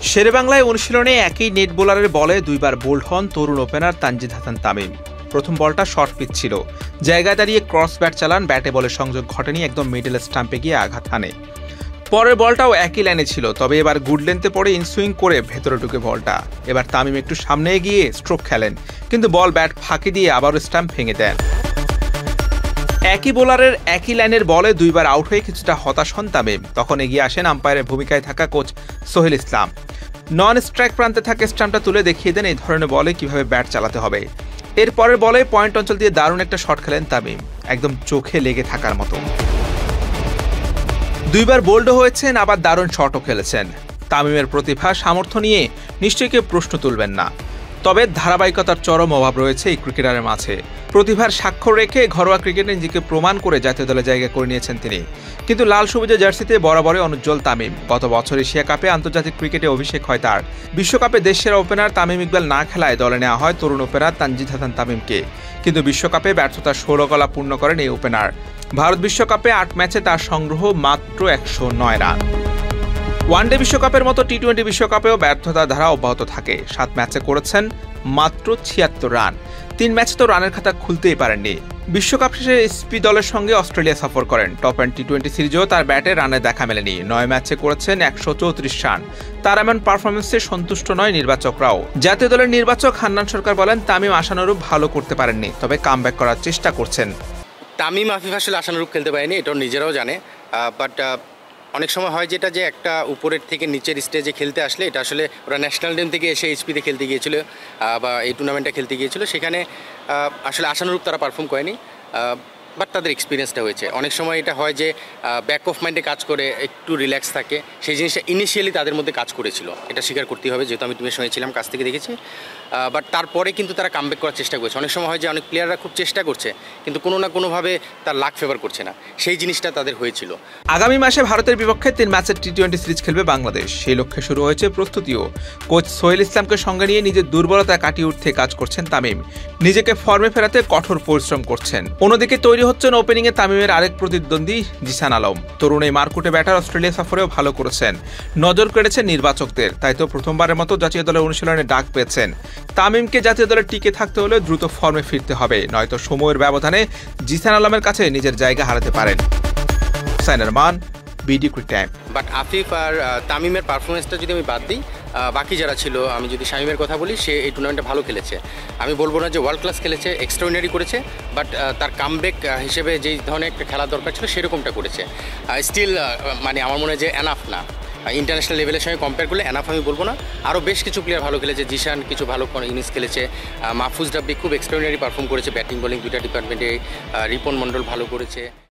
শেরেবাংলায় অনুশীলনে একই নেট বোলারের বলে দুইবার বোল্ড হন তরুণ ওপেনার তানজিদ হাসান তামিম। প্রথম বলটা শর্ট পিচ ছিল, জায়গায় দাঁড়িয়ে ক্রস ব্যাট চালান, ব্যাটে বলে সংযোগ ঘটেনি, একদম মিডল স্টাম্পে গিয়ে আঘাত হানে। পরের বলটাও একই লাইনে ছিল, তবে এবার গুড লেন্থে পড়ে ইনসুইং করে ভেতরে ঢুকে বলটা। এবার তামিম একটু সামনে গিয়ে স্ট্রোক খেলেন, কিন্তু বল ব্যাট ফাঁকি দিয়ে আবারও স্টাম্প ভেঙে দেন। একই বোলারের একই লাইনের বলে দুইবার আউট হয়ে কিছুটা হতাশ হন তামিম। তখন এগিয়ে আসেন আম্পায়ারের ভূমিকায় থাকা coach Sohel Islam. Non strike প্রান্তে থাকা স্টাম্পটা তুলে দেখিয়ে দেন এই ধরনের বলে কিভাবে ব্যাট চালাতে হবে। এর পরের বলে পয়েন্ট অঞ্চল দিয়ে দারুণ একটা শট খেলেন তামিম, একদম চোখে লেগে থাকার মতো। দুইবার বোল্ড হয়েছেন, আবার দারুণ শটও খেলেছেন। তামিমের প্রতিভা সামর্থ্য নিয়ে নিশ্চয়ই কেউ প্রশ্ন তুলবেন না, তবে ধারাবাহিকতার চরম অভাব রয়েছে এই ক্রিকেটারের মাঝে। প্রতিভার স্বাক্ষর রেখে ঘরোয়া ক্রিকেটে নিজেকে প্রমাণ করে জাতীয় দলে জায়গা করে নিয়েছেন তিনি, কিন্তু লাল সবুজে জার্সিতে বরাবরই অনুজ্জ্বল তামিম। গত বছর এশিয়া কাপে আন্তর্জাতিক ক্রিকেটে অভিষেক হয় তার। বিশ্বকাপে দেশের ওপেনার তামিম ইকবাল না খেলায় দলে নেওয়া হয় তরুণ ওপেনার তানজিদ হাসান তামিমকে, কিন্তু বিশ্বকাপে ব্যর্থতার 16 গলা পূর্ণ করেন এই ওপেনার। ভারত বিশ্বকাপে 8 ম্যাচে তার সংগ্রহ মাত্র 109 রান। ওয়ানডে বিশ্বকাপের মতো টি-20 বিশ্বকাপেও ব্যর্থতার ধারা অব্যাহত থাকে। 7 ম্যাচে করেছেন মাত্র 76 রান। 3 ম্যাচে তো রানের খাতা খুলতেই পারেননি। বিশ্বকাপ শেষে এসপি দলের সঙ্গে অস্ট্রেলিয়া সফর করেন। টপ অ্যান্ড টি-20 সিরিজেও তার ব্যাটে রানের দেখা মেলেনি। 9 ম্যাচে করেছেন 134 রান। তার এমন পারফরমেন্সে সন্তুষ্ট নয় নির্বাচকরাও। জাতীয় দলের নির্বাচক হান্নান সরকার বলেন, তামিম আশানুরূপ ভালো করতে পারেননি, তবে কামব্যাক করার চেষ্টা করছেন। তামিম আফিফ আসলে আশানুরূপ খেলতে পারেনি, এটাও নিজেরাও জানে। বাট অনেক সময় হয় যেটা, যে একটা উপরের থেকে নিচের স্টেজে খেলতে আসলে, এটা আসলে ওরা ন্যাশনাল টিম থেকে এসে এইচপিতে খেলতে গিয়েছিল বা এই টুর্নামেন্টে খেলতে গিয়েছিল, সেখানে আসলে আশানুরূপ তারা পারফর্ম করেনি। বাট তাদের এক্সপিরিয়েন্সটা হয়েছে। অনেক সময় এটা হয় যে ব্যাক অফ মাইন্ডে কাজ করে, একটু রিল্যাক্স থাকে, সেই জিনিসটা ইনিশিয়ালি তাদের মধ্যে কাজ করেছিল, এটা স্বীকার করতেই হবে, যেহেতু আমি টিমের সঙ্গে ছিলাম, কাছ থেকে দেখেছি। বাট তারপরে কিন্তু তারা কামব্যাক করার চেষ্টা করেছে। অনেক সময় হয় যে অনেক প্লেয়াররা খুব চেষ্টা করছে, কিন্তু কোনো না কোনোভাবে তার লাক ফেভার করছে না, সেই জিনিসটা তাদের হয়েছিল। আগামী মাসে ভারতের বিপক্ষে 3 ম্যাচের টি-20 সিরিজ খেলবে বাংলাদেশ। সেই লক্ষ্যে শুরু হয়েছে প্রস্তুতিও। কোচ সোহেল ইসলামকে সঙ্গে নিয়ে নিজের দুর্বলতা কাটিয়ে উঠতে কাজ করছেন তামিম। নিজেকে ফর্মে ফেরাতে কঠোর পরিশ্রম করছেন। অন্যদিকে তৈরি হচ্ছেন ওপেনিংয়ে তামিমের আরেক প্রতিদ্বন্দ্বী জিসান আলম। তরুণ এই মারকুটে ব্যাটার অস্ট্রেলিয়া সফরেও ভালো করেছেন, নজর কেড়েছেন নির্বাচকদের। তাই তো প্রথমবারের মতো জাতীয় দলের অনুশীলনে ডাক পেয়েছেন। তামিমকে জাতীয় দলে টিকে থাকতে হলে দ্রুত ফর্মে ফিরতে হবে, নয়তো সময়ের ব্যবধানে জিসান আলমের কাছে নিজের জায়গা হারাতে পারেন। সাইনার মান, BD Cric Time. But Afif আর তামিমের পারফরমেন্সটা যদি আমি বাদ দিই, বাকি যারা ছিল, আমি যদি শামিমের কথা বলি, সে এই টুর্নামেন্টে ভালো খেলেছে। আমি বলবো না যে ওয়ার্ল্ড ক্লাস খেলেছে, এক্সট্রাঅর্ডিনারি করেছে, বাট তার কামব্যাক হিসেবে যেই ধরনের একটা খেলা দরকার ছিল সেরকমটা করেছে। স্টিল মানে আমার মনে হয় যে এনাফ না, ইন্টারন্যাশনাল লেভেলের সঙ্গে কম্পেয়ার করলে এনাফ আমি বলবো না। আরও বেশ কিছু প্লেয়ার ভালো খেলেছে, জিশান কিছু ভালো ইনিংস খেলেছে, মাহফুজ রাব্বি খুব এক্সট্রাঅর্ডিনারি পারফর্ম করেছে ব্যাটিং বোলিং দুইটা ডিপার্টমেন্টে, রিপন মণ্ডল ভালো করেছে।